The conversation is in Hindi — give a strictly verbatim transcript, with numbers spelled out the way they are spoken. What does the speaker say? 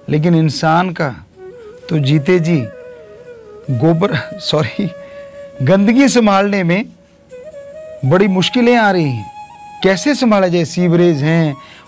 लेकिन इंसान का तो जीते जी गोबर सॉरी गंदगी संभालने में बड़ी मुश्किलें आ रही हैं। कैसे संभाला जाए? सीवरेज हैं,